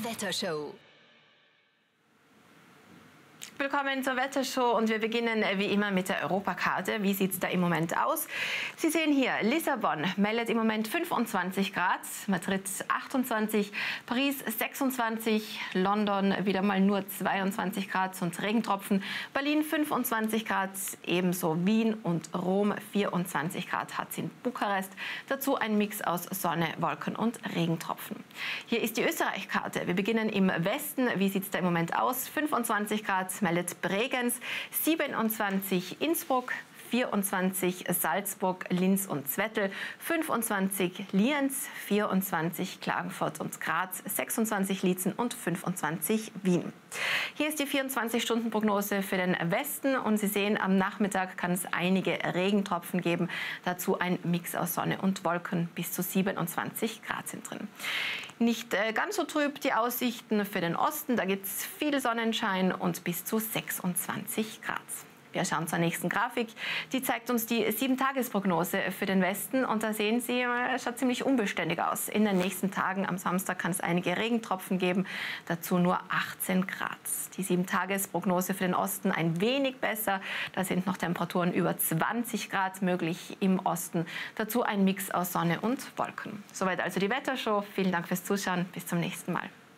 Die Wettershow. Willkommen zur Wettershow und wir beginnen wie immer mit der Europakarte. Wie sieht es da im Moment aus? Sie sehen hier, Lissabon meldet im Moment 25 Grad, Madrid 28, Paris 26, London wieder mal nur 22 Grad und Regentropfen, Berlin 25 Grad, ebenso Wien und Rom 24 Grad hat es in Bukarest. Dazu ein Mix aus Sonne, Wolken und Regentropfen. Hier ist die Österreich-Karte. Wir beginnen im Westen. Wie sieht es da im Moment aus? 25 Grad meldet Bregenz, 27 Innsbruck, 24 Salzburg, Linz und Zwettl, 25 Lienz, 24 Klagenfurt und Graz, 26 Liezen und 25 Wien. Hier ist die 24-Stunden-Prognose für den Westen und Sie sehen, am Nachmittag kann es einige Regentropfen geben. Dazu ein Mix aus Sonne und Wolken, bis zu 27 Grad sind drin. Nicht ganz so trüb die Aussichten für den Osten, da gibt es viel Sonnenschein und bis zu 26 Grad. Wir schauen zur nächsten Grafik. Die zeigt uns die 7-Tages-Prognose für den Westen. Und da sehen Sie, es schaut ziemlich unbeständig aus. In den nächsten Tagen, am Samstag, kann es einige Regentropfen geben. Dazu nur 18 Grad. Die 7-Tages-Prognose für den Osten ein wenig besser. Da sind noch Temperaturen über 20 Grad möglich im Osten. Dazu ein Mix aus Sonne und Wolken. Soweit also die Wettershow. Vielen Dank fürs Zuschauen. Bis zum nächsten Mal.